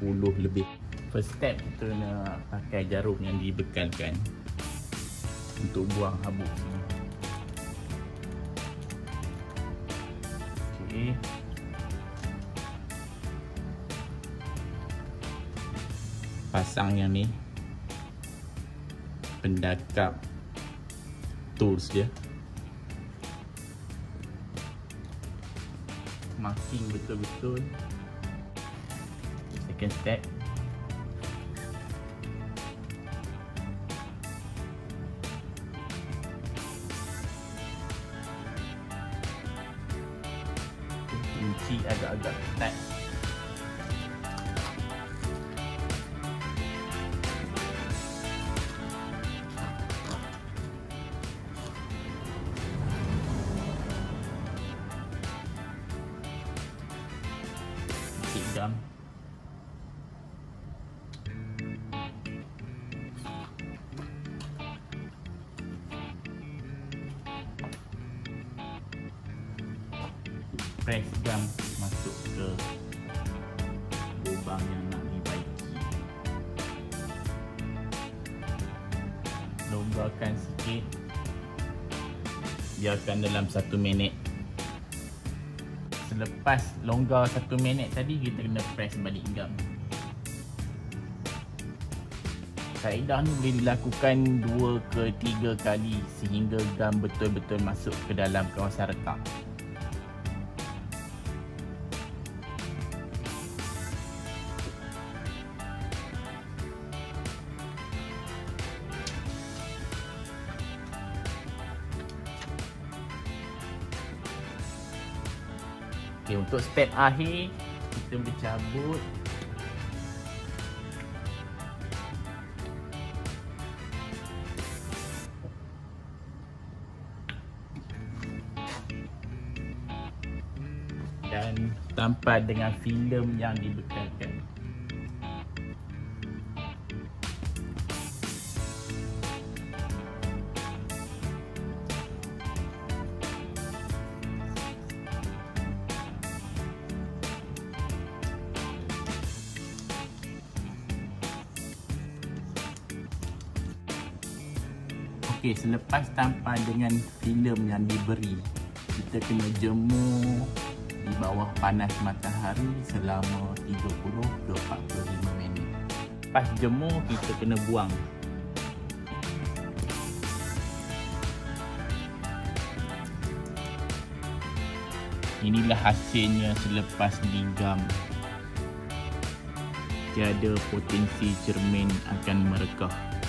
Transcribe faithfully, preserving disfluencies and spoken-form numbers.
puluh lebih. First step, kita kena pakai jarum yang dibekalkan untuk buang habuk ni. Okey. Pasang yang ni, pendakap tools dia. Marking betul-betul. Second step, kunci agak-agak ketat. Gam. Press gam masuk ke lubang yang nak dibaiki. Longgarkan sikit. Biarkan dalam satu minit. Selepas longgar satu minit tadi, kita kena press balik gam. Kaedah ni boleh dilakukan dua ke tiga kali sehingga gam betul-betul masuk ke dalam kawasan retak. Okay, untuk step akhir, kita boleh cabut dan tampal dengan filem yang dibekalkan. Okey, selepas tampal dengan filem yang diberi, kita kena jemur di bawah panas matahari selama tiga puluh ke empat puluh lima minit. Lepas jemur, kita kena buang. Inilah hasilnya selepas digam. Tiada potensi cermin akan merekah.